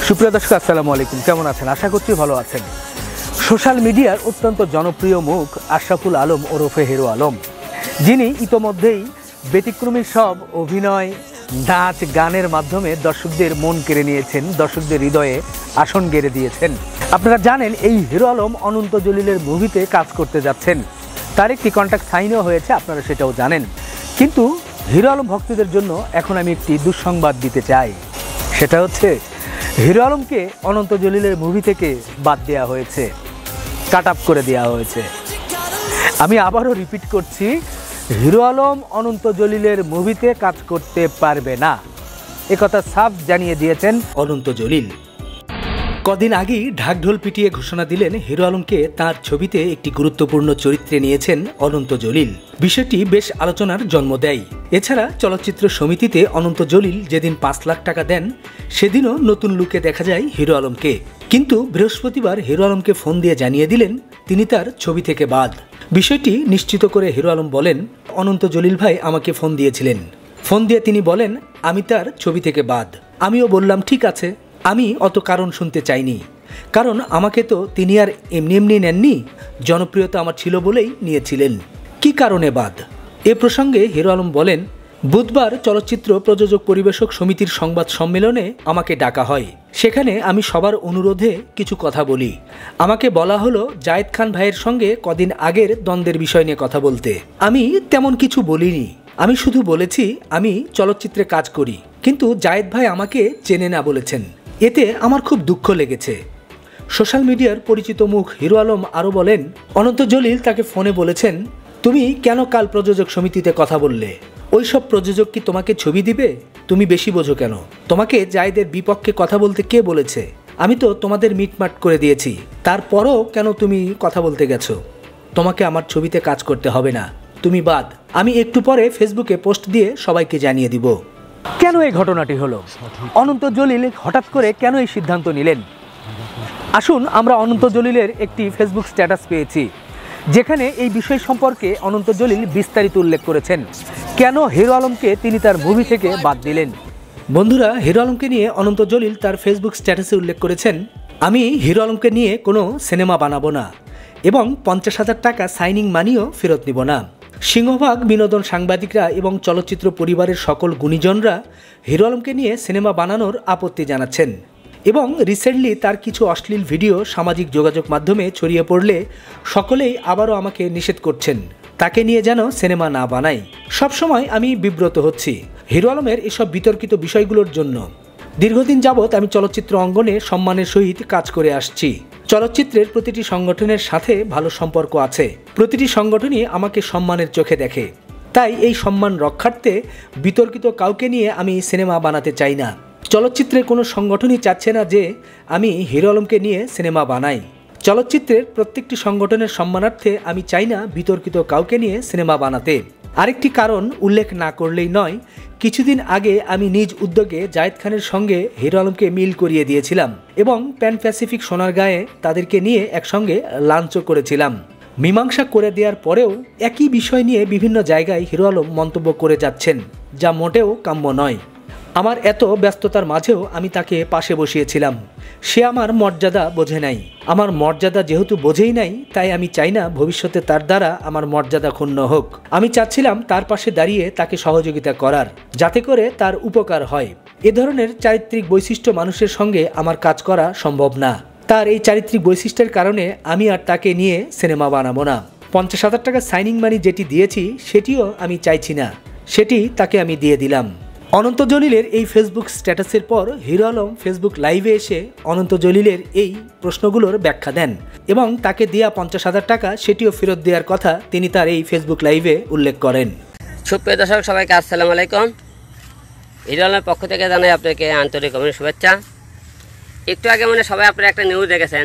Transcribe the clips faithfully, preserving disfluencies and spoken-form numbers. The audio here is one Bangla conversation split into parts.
সুপ্রিয় দর্শক আসসালামু আলাইকুম, কেমন আছেন? আশা করছি ভালো আছেন। সোশ্যাল মিডিয়ার অত্যন্ত জনপ্রিয় মুখ আশরাফুল আলম ওরফে হিরো আলম, যিনি ইতোমধ্যেই ব্যতিক্রমী সব অভিনয়, নাচ, গানের মাধ্যমে দর্শকদের মন কেড়ে নিয়েছেন, দর্শকদের হৃদয়ে আসন গেড়ে দিয়েছেন। আপনারা জানেন এই হিরো আলম অনন্ত জলিলের মুভিতে কাজ করতে যাচ্ছেন, তার একটি কন্ট্রাক্ট সাইনও হয়েছে, আপনারা সেটাও জানেন। কিন্তু হিরো আলম ভক্তদের জন্য এখন আমি একটি দুঃসংবাদ দিতে চাই। সেটা হচ্ছে হিরো আলমকে অনন্ত জলিলের মুভি থেকে বাদ দেওয়া হয়েছে, কাট আপ করে দেওয়া হয়েছে। আমি আবারও রিপিট করছি, হিরো আলম অনন্ত জলিলের মুভিতে কাজ করতে পারবে না, একথা সাফ জানিয়ে দিয়েছেন অনন্ত জলিল। কদিন আগেই ঢাকঢোল পিটিয়ে ঘোষণা দিলেন হিরো আলমকে তার ছবিতে একটি গুরুত্বপূর্ণ চরিত্রে নিয়েছেন অনন্ত জলিল। বিষয়টি বেশ আলোচনার জন্ম দেয়। এছাড়া চলচ্চিত্র সমিতিতে অনন্ত জলিল যেদিন পাঁচ লাখ টাকা দেন, সেদিনও নতুন লুকে দেখা যায় হিরো আলমকে। কিন্তু বৃহস্পতিবার হিরো আলমকে ফোন দিয়ে জানিয়ে দিলেন তিনি তার ছবি থেকে বাদ। বিষয়টি নিশ্চিত করে হিরো আলম বলেন, অনন্ত জলিল ভাই আমাকে ফোন দিয়েছিলেন, ফোন দিয়ে তিনি বলেন আমি তার ছবি থেকে বাদ। আমিও বললাম ঠিক আছে, আমি অত কারণ শুনতে চাইনি, কারণ আমাকে তো তিনি আর এমনি এমনি নেননি, জনপ্রিয়তা আমার ছিল বলেই নিয়েছিলেন। কি কারণে বাদ? এ প্রসঙ্গে হিরো আলম বলেন, বুধবার চলচ্চিত্র প্রযোজক পরিবেশক সমিতির সংবাদ সম্মেলনে আমাকে ডাকা হয়। সেখানে আমি সবার অনুরোধে কিছু কথা বলি। আমাকে বলা হলো জায়েদ খান ভাইয়ের সঙ্গে কদিন আগের দ্বন্দ্বের বিষয় নিয়ে কথা বলতে। আমি তেমন কিছু বলিনি, আমি শুধু বলেছি আমি চলচ্চিত্রে কাজ করি, কিন্তু জায়েদ ভাই আমাকে চেনে না বলেছেন। এতে আমার খুব দুঃখ লেগেছে। সোশ্যাল মিডিয়ার পরিচিত মুখ হিরো আলম আরও বলেন, অনন্ত জলিল তাকে ফোনে বলেছেন, তুমি কেন কাল প্রযোজক সমিতিতে কথা বললে? ওই সব প্রযোজক কি তোমাকে ছবি দিবে? তুমি বেশি বোঝো কেন? তোমাকে জায়েদের বিপক্ষে কথা বলতে কে বলেছে? আমি তো তোমাদের মিটমাট করে দিয়েছি, তারপরও কেন তুমি কথা বলতে গেছো? তোমাকে আমার ছবিতে কাজ করতে হবে না, তুমি বাদ। আমি একটু পরে ফেসবুকে পোস্ট দিয়ে সবাইকে জানিয়ে দিব। কেন এই ঘটনাটি হলো? অনন্ত জলিল হঠাৎ করে কেন এই সিদ্ধান্ত নিলেন? আসুন আমরা অনন্ত জলিলের একটি ফেসবুক স্ট্যাটাস পেয়েছি, যেখানে এই বিষয় সম্পর্কে অনন্ত জলিল বিস্তারিত উল্লেখ করেছেন, কেন হিরো আলমকে তিনি তার মুভি থেকে বাদ দিলেন। বন্ধুরা, হিরো আলমকে নিয়ে অনন্ত জলিল তার ফেসবুক স্ট্যাটাসে উল্লেখ করেছেন, আমি হিরো আলমকে নিয়ে কোনো সিনেমা বানাবো না এবং পঞ্চাশ হাজার টাকা সাইনিং মানিও ফেরত নিব না। সিংহভাগ বিনোদন সাংবাদিকরা এবং চলচ্চিত্র পরিবারের সকল গুণীজনরা হিরো আলমকে নিয়ে সিনেমা বানানোর আপত্তি জানাচ্ছেন এবং রিসেন্টলি তার কিছু অশ্লীল ভিডিও সামাজিক যোগাযোগ মাধ্যমে ছড়িয়ে পড়লে সকলেই আবারও আমাকে নিষেধ করছেন তাকে নিয়ে যেন সিনেমা না বানাই। সবসময় আমি বিব্রত হচ্ছি হিরো আলমের এসব বিতর্কিত বিষয়গুলোর জন্য। দীর্ঘদিন যাবৎ আমি চলচ্চিত্র অঙ্গনে সম্মানের সহিত কাজ করে আসছি। চলচ্চিত্রের প্রতিটি সংগঠনের সাথে ভালো সম্পর্ক আছে, প্রতিটি সংগঠনই আমাকে সম্মানের চোখে দেখে। তাই এই সম্মান রক্ষার্থে বিতর্কিত কাউকে নিয়ে আমি সিনেমা বানাতে চাই না। চলচ্চিত্রের কোনো সংগঠনই চাচ্ছে না যে আমি হিরো আলমকে নিয়ে সিনেমা বানাই। চলচ্চিত্রের প্রত্যেকটি সংগঠনের সম্মানার্থে আমি চাই না বিতর্কিত কাউকে নিয়ে সিনেমা বানাতে। আরেকটি কারণ উল্লেখ না করলেই নয়, কিছুদিন আগে আমি নিজ উদ্যোগে জায়েদ খানের সঙ্গে হিরো আলমকে মিল করিয়ে দিয়েছিলাম এবং প্যান প্যাসিফিক সোনারগাঁয়ে তাদেরকে নিয়ে একসঙ্গে লাঞ্চও করেছিলাম। মীমাংসা করে দেওয়ার পরেও একই বিষয় নিয়ে বিভিন্ন জায়গায় হিরো আলম মন্তব্য করে যাচ্ছেন, যা মোটেও কাম্য নয়। আমার এত ব্যস্ততার মাঝেও আমি তাকে পাশে বসিয়েছিলাম, সে আমার মর্যাদা বোঝে নাই। আমার মর্যাদা যেহেতু বোঝেই নাই, তাই আমি চাই না ভবিষ্যতে তার দ্বারা আমার মর্যাদা ক্ষুণ্ণ হোক। আমি চাচ্ছিলাম তার পাশে দাঁড়িয়ে তাকে সহযোগিতা করার, যাতে করে তার উপকার হয়। এ ধরনের চারিত্রিক বৈশিষ্ট্য মানুষের সঙ্গে আমার কাজ করা সম্ভব না। তার এই চারিত্রিক বৈশিষ্ট্যের কারণে আমি আর তাকে নিয়ে সিনেমা বানাবো না। পঞ্চাশ হাজার টাকা সাইনিং মানি যেটি দিয়েছি সেটিও আমি চাইছি না, সেটি তাকে আমি দিয়ে দিলাম। অনন্ত জলিলের এই ফেসবুক স্ট্যাটাসের পর হিরো আলম ফেসবুক লাইভে এসে অনন্ত জলিলের এই প্রশ্নগুলোর ব্যাখ্যা দেন এবং তাকে দেয়া পঞ্চাশ হাজার টাকা সেটিও ফেরত দেওয়ার কথা তিনি তার এই ফেসবুক লাইভে উল্লেখ করেন। সুপ্রিয় দর্শক সবাইকে আসসালামু আলাইকুম। হিরো আলমের পক্ষ থেকে জানাই আপনাকে আন্তরিক শুভেচ্ছা। একটু আগে মানে সবাই আপনারা একটা নিউজ দেখেছেন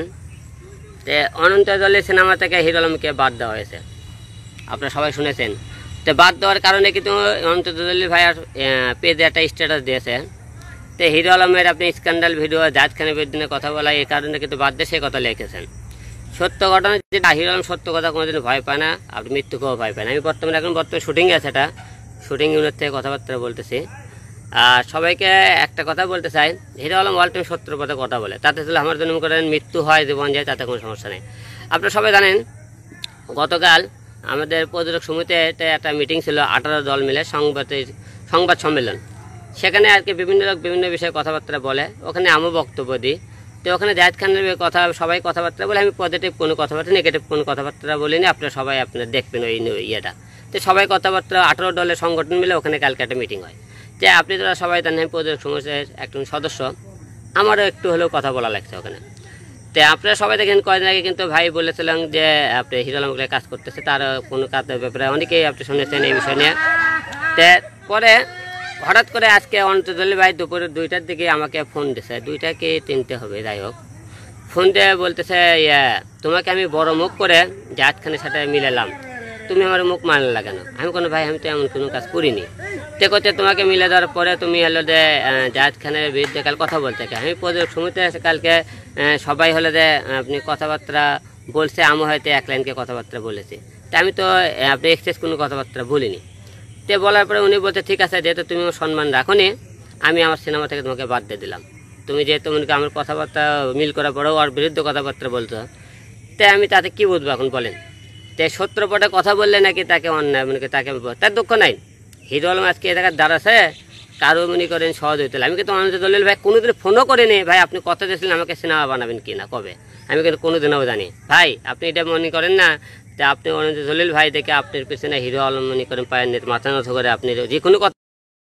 যে অনন্ত জলিল সিনেমা থেকে হিরো আলমকে বাদ দেওয়া হয়েছে, আপনারা সবাই শুনেছেন। তো বাদ দেওয়ার কারণে কিন্তু অনন্ত জলিল ভাইয়ার পেজে একটা স্ট্যাটাস দিয়েছে, তো হিরো আলমের আপনি স্ক্যান্ডাল ভিডিও জায়েদ খানের বিরুদ্ধে কথা বলা, এই কারণে কিন্তু বাদ দিয়ে সেই কথা লিখেছেন। সত্য ঘটনা যেটা, হিরো আলম সত্য কথা কোনোদিন ভয় পায় না, আপনি মৃত্যুকেও ভয় পায় না। আমি বর্তমানে এখন বর্তমানে শুটিংয়ে আছে, এটা শুটিং ইউনিট থেকে কথাবার্তা বলতেছি। আর সবাইকে একটা কথা বলতে চাই, হিরো আলম ওয়াল টাইম সত্যের পথে কথা বলে, তাতে যদি আমার জন্য করেন মৃত্যু হয় জীবন যায় তাতে কোনো সমস্যা নেই। আপনারা সবাই জানেন গতকাল আমাদের প্রযোজক সমিতিতে একটা মিটিং ছিল, আঠারো দল মিলে সংবাদের সংবাদ সম্মেলন। সেখানে আর কি বিভিন্ন লোক বিভিন্ন বিষয়ে কথাবার্তা বলে, ওখানে আমিও বক্তব্য দিই। তো ওখানে জাহিদ খানের কথা সবাই কথাবার্তা বলে, আমি পজিটিভ কোনো কথাবার্তা নেগেটিভ কোনো কথাবার্তা বলিনি। আপনারা সবাই আপনারা দেখবেন ওই ইয়েটা। তো সবাই কথাবার্তা আঠারো দলের সংগঠন মিলে ওখানে কালকে একটা মিটিং হয়। যে আপনি তোরা সবাই জানেন প্রযোজক সমিতির একজন সদস্য, আমারও একটু হলেও কথা বলা লাগছে ওখানে। তো আপনারা সবাই দেখেন কয়েকদিন আগে কিন্তু ভাই বলেছিলেন যে আপনি হিরো আলমগুলো কাজ করতেছে, তার কোনো কাজের ব্যাপারে অনেকেই আপনি শুনেছেন এই বিষয় নিয়ে। তো পরে হঠাৎ করে আজকে অন্তর্জলি ভাই দুপুরে দুইটার দিকে আমাকে ফোন দিছে, দুইটা কি তিনটে হবে যাই হোক, ফোন দিয়ে বলতেছে ইয়ে তোমাকে আমি বড় মুখ করে জাহিদ খানের সাথে মিলালাম, তুমি আমার মুখ মানলে কেন? আমি কোনো ভাই আমি তো এমন কোনো কাজ করিনি। তে করতে তোমাকে মিলে দেওয়ার পরে তুমি হলো যে জাহিদ খানের বিরুদ্ধে কাল কথা বলতে, আমি প্রযোজক সমিতি কালকে সবাই হলো যে আপনি কথাবার্তা বলছে, আমি হয়তো এক লাইনকে কথাবার্তা বলেছি, তা আমি তো আপনি এক্সেস কোনো কথাবার্তা বলিনি। তে বলার পরে উনি বলতে ঠিক আছে, যেহেতু তুমি সম্মান রাখো নি, আমি আমার সিনেমা থেকে তোমাকে বাদ দিয়ে দিলাম। তুমি যেহেতু মনে আমার কথাবার্তা মিল করার পরেও ওর বিরুদ্ধে কথাবার্তা বলতো, তাই আমি তাতে কী বুঝবো এখন বলেন? তাই সত্যপটে কথা বললে নাকি তাকে অন্যায় মনে করি, তাকে তার দুঃখ নাই। হিরো আলম আজকে এ জায়গায় দাঁড়াছে, কারো মনে করেন সহজ হইতে। আমি কিন্তু অনন্ত দলিল ভাই কোনোদিন ফোনও করিনি, ভাই আপনি কথা দিয়েছিলেন আমাকে সিনেমা বানাবেন কি না কবে, আমি কিন্তু কোনোদিনও জানি ভাই। আপনি এটা মনে করেন না যে আপনি অনন্ত দলিল ভাই দেখে আপনার পিছনে হিরো আলম মনে করেন পায়ের নেট মাথা নত করে আপনি যে কোনো কথা।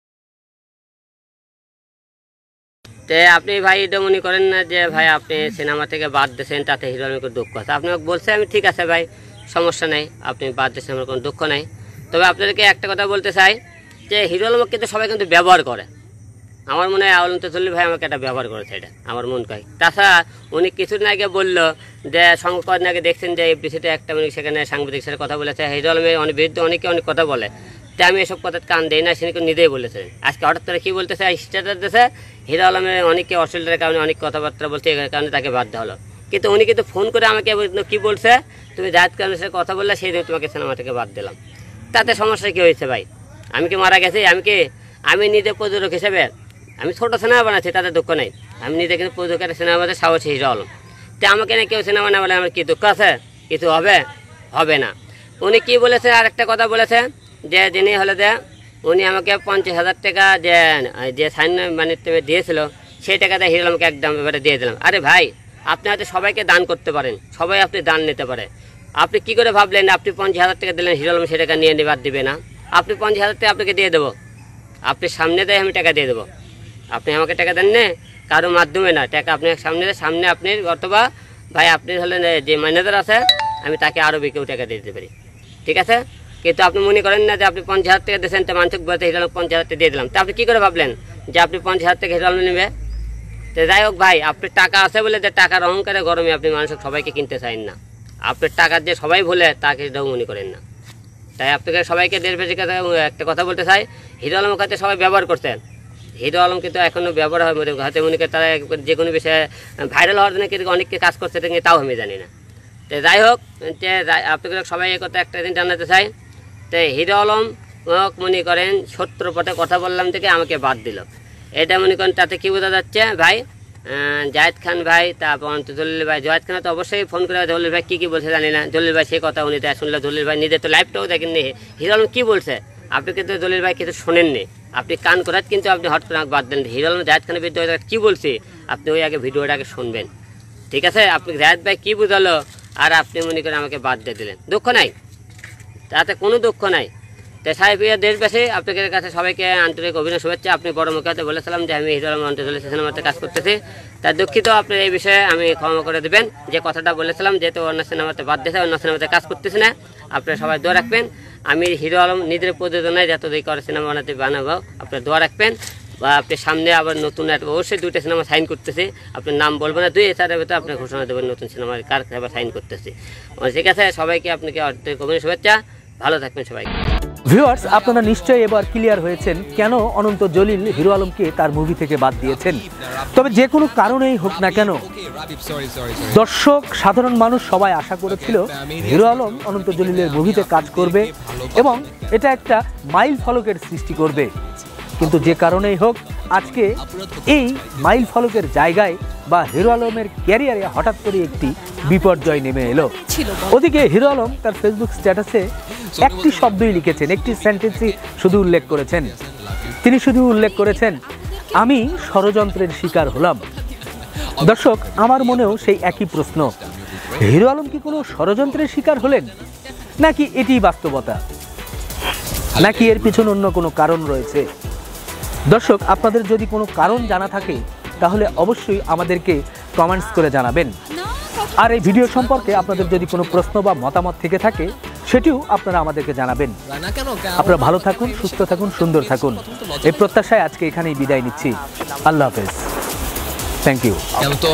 তো আপনি ভাই এটা মনে করেন না যে ভাই আপনি সিনেমা থেকে বাদ দিয়েছেন তাতে হিরো আলমের দুঃখ আছে। আপনি বলছে আমি ঠিক আছে ভাই সমস্যা নেই, আপনি বাদ দিয়েছেন আমার কোনো দুঃখ নাই। তবে আপনাদেরকে একটা কথা বলতে চাই যে হিরো আলমকে কিন্তু সবাই কিন্তু ব্যবহার করে। আমার মনে হয় অনন্তজলিল ভাই আমাকে একটা ব্যবহার করেছে, এটা আমার মন কয়। তাছাড়া উনি কিছুদিন আগে বললো যে সংবাদ আগে দেখছেন যে এফডিসিতে একটা উনি সেখানে সাংবাদিক সাথে কথা বলেছে, হিরো আলমের অনেক বিরুদ্ধে অনেকে অনেক কথা বলে, তাই আমি এসব কথা কান দেই না, সে নিজেই বলেছেন। আজকে হঠাৎ করে কী বলতেছে স্ট্যাটাস দিয়েছে হিরো আলমের অনেকে অশ্লীলতার কারণে অনেক কথাবার্তা বলছে, এই কারণে তাকে বাধ্য হলো। কিন্তু উনি কিন্তু ফোন করে আমাকে কী বলছে, তুমি জাহিদ খানের সাথে কথা বললে সেই দিন তোমাকে সিনেমা থেকে বাদ দিলাম। তাতে সমস্যা কী হয়েছে ভাই? আমি কি মারা গেছি? আমি কি আমি নিজে প্রযোজক হিসেবে আমি ছোটো সিনেমা বানাচ্ছি, তাতে দুঃখ নেই। আমি নিজে কিন্তু প্রযোজকের সিনেমা বানাতে সাহসী হিরো আলম। তো আমাকে না কেউ সিনেমা না বলে আমার কি দুঃখ আছে? কিছু হবে হবে না। উনি কি বলেছে আর একটা কথা বলেছে যে যিনি হলে যে উনি আমাকে পঞ্চাশ হাজার টাকা যে যে সাইন মানে দিয়েছিল সেই টাকাটা হিরো আলমকে একদম এবারে দিয়ে দিলাম। আরে ভাই আপনি হয়তো সবাইকে দান করতে পারেন, সবাই আপনি দান নিতে পারে। আপনি কি করে ভাবলেন আপনি পঞ্চাশ হাজার টাকা দিলেন হিরো আলম সে টাকা নিয়ে বাদ দিবে না? আপনি পঞ্চাশ হাজার টাকা আপনাকে দিয়ে দেবো, আপনি সামনে দেয় আমি টাকা দিয়ে দেবো। আপনি আমাকে টাকা দেন না কারোর মাধ্যমে না, টাকা আপনি সামনে সামনে আপনি অথবা ভাই আপনি হলেন যে ম্যানেজার আছে আমি তাকে আরও বেকেও টাকা দিয়ে দিতে পারি, ঠিক আছে? কিন্তু আপনি মনে করেন না যে আপনি পঞ্চাশ হাজার টাকা দিয়েছেন তো মানসিক বলতে হিরো আলম পঞ্চাশ হাজার টাকা দিয়ে দিলাম। তো আপনি কী করে ভাবলেন যে আপনি পঞ্চাশ হাজার টাকা হিরো আলম নেবে? তো যাই হোক ভাই, আপনার টাকা আছে বলে যে টাকার অহংকারে গরমে আপনি মানুষকে সবাইকে কিনতে চান না। আপনার টাকার যে সবাই ভুলে তাকে এটাও মনে করেন না। তাই আপনাকে সবাইকে দেড় বেশি কথা একটা কথা বলতে চাই, হিরো আলমের কাছে সবাই ব্যবহার করছেন, হিরো আলম কিন্তু এখনও ব্যবহার হয় মনে হাতে মনে করে তারা যে কোনো বিষয়ে ভাইরাল হওয়ার জন্য কিন্তু অনেককে কাজ করছে তাও আমি জানি না। তো যাই হোক, যে আপনাকে সবাই এই কথা একটা দিন জানাতে চাই, তো হিরো আলম মনে করেন সত্তর পথে কথা বললাম থেকে আমাকে বাদ দিল, এটা মনে করেন তাতে কী বোঝা যাচ্ছে ভাই? জাহিদ খান ভাই তারপর জলিল ভাই, জাহিদ খান তো অবশ্যই ফোন করে জলিল ভাই কী কী বলছে জানি না, জলিল ভাই সেই কথা উনি শুনলে জলিল ভাই নিজে তো লাইভটাও দেখেননি হিরো আলম কী বলছে, আপনি কিন্তু জলিল ভাই কিছু শোনেননি, আপনি কান করাত কিন্তু আপনি হট করে বাদ দেন। হিরো আলম জাহিদ খানের বিরুদ্ধে কী বলছে আপনি ওই আগে ভিডিওটা আগে শুনবেন, ঠিক আছে? আপনি জাহিদ ভাই কী বুঝালো আর আপনি মনে করে আমাকে বাদ দিয়ে দিলেন, দুঃখ নাই, তাতে কোনো দুঃখ নাই। তো সাহেবিয়া দেশবাসী আপনাদের কাছে সবাইকে আন্তরিক অভিনয় শুভেচ্ছা। আপনি বড় মুখে হাতে বলেছিলাম যে আমি হিরো আলম অন্তর্জলি সিনেমাতে কাজ করতেছি, তার দুঃখিত আপনি এই বিষয়ে আমি ক্ষমা করে দেবেন যে কথাটা বলেছিলাম, যেহেতু অন্য সিনেমাতে বাদ দিয়েছে অন্য সিনেমাতে কাজ করতেছি না। আপনারা সবাই দোয়া রাখবেন, আমি হিরো আলম নিজের প্রযোজনায় যত দিক করে সিনেমা বানাতে বানাবো, আপনারা দোয়া রাখবেন। বা আপনি সামনে আবার নতুন অবশ্যই দুইটা সিনেমা সাইন করতেছি, আপনার নাম বলবেন না, দুই এছাড়ার ভেতরে আপনি ঘোষণা দেবেন নতুন সিনেমার কার আবার সাইন করতেছি, ঠিক আছে? সবাইকে আপনাকে আন্তরিক অভিনয় শুভেচ্ছা, ভালো থাকবেন সবাই। ভিউয়ার্স, আপনারা নিশ্চয়ই এবার ক্লিয়ার হয়েছেন কেন অনন্ত জলিল হিরো আলমকে তার মুভি থেকে বাদ দিয়েছেন। তবে যে কোনো কারণেই হোক না কেন, দর্শক সাধারণ মানুষ সবাই আশা করেছিল হিরো আলম অনন্ত জলিলের মুভিতে কাজ করবে এবং এটা একটা মাইল ফলকের সৃষ্টি করবে। কিন্তু যে কারণেই হোক আজকে এই মাইল ফলকের জায়গায় বা হিরো আলমের ক্যারিয়ারে হঠাৎ করে একটি বিপর্যয় নেমে এলো। ওদিকে হিরো আলম তার ফেসবুক স্ট্যাটাসে একটি শব্দই লিখেছেন, একটি সেন্টেন্সই শুধু উল্লেখ করেছেন। তিনি শুধু উল্লেখ করেছেন, আমি ষড়যন্ত্রের শিকার হলাম। দর্শক, আমার মনেও সেই একই প্রশ্ন, হিরো আলম কি কোনো ষড়যন্ত্রের শিকার হলেন, নাকি এটি বাস্তবতা, নাকি এর পিছনে অন্য কোনো কারণ রয়েছে? দর্শক, আপনাদের যদি কোনো কারণ জানা থাকে তাহলে অবশ্যই আমাদেরকে কমেন্টস করে জানাবেন। আর এই ভিডিও সম্পর্কে আপনাদের যদি কোনো প্রশ্ন বা মতামত থেকে থাকে সেটিও আপনারা আমাদেরকে জানাবেন। আপনারা ভালো থাকুন, সুস্থ থাকুন, সুন্দর থাকুন, এই প্রত্যাশায় আজকে এখানেই বিদায় নিচ্ছি। আল্লাহ হাফেজ, থ্যাংক ইউ।